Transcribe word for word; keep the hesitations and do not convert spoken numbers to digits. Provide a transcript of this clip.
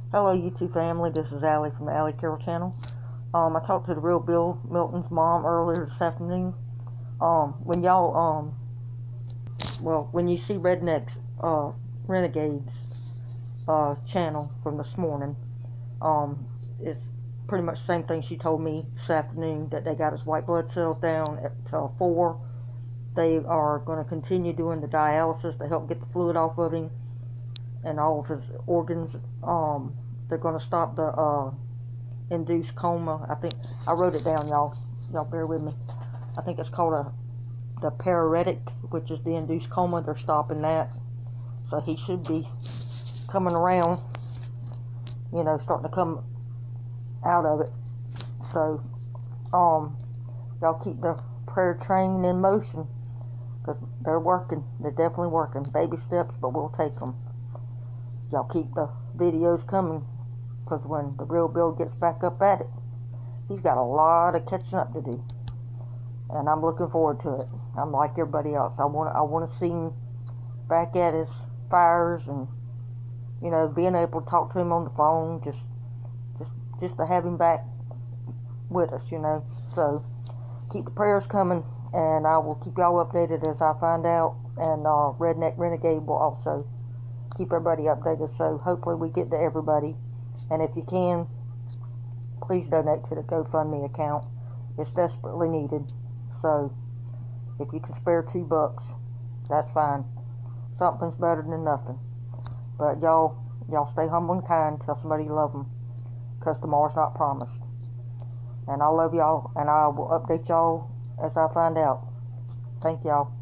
Hello YouTube family, this is Allie from the Allie Carroll channel. Um, I talked to the real Bill Milton's mom earlier this afternoon. Um, when y'all, um, well, when you see Redneck's, uh, Renegades, uh, channel from this morning, um, it's pretty much the same thing she told me this afternoon, that they got his white blood cells down at uh, four. They are going to continue doing the dialysis to help get the fluid off of him and all of his organs. Um, they're going to stop the, uh, induced coma. I think I wrote it down, y'all. Y'all bear with me. I think it's called a the pararetic, which is the induced coma. They're stopping that, so he should be coming around. You know, starting to come out of it. So, um, y'all keep the prayer train in motion, because they're working. They're definitely working. Baby steps, but we'll take them. Y'all keep the videos coming, because when the real Bill gets back up at it, he's got a lot of catching up to do. And I'm looking forward to it. I'm like everybody else. I want I want to see him back at his fires, and you know, being able to talk to him on the phone, just just just to have him back with us, you know. So keep the prayers coming, and I will keep y'all updated as I find out. And uh, Redneck Renegade will also keep everybody updated. So hopefully we get to everybody. And if you can, please donate to the GoFundMe account. It's desperately needed. So if you can spare two bucks, that's fine. Something's better than nothing. But y'all, y'all stay humble and kind. Tell somebody you love them, because tomorrow's not promised. And I love y'all, and I will update y'all as I find out. Thank y'all.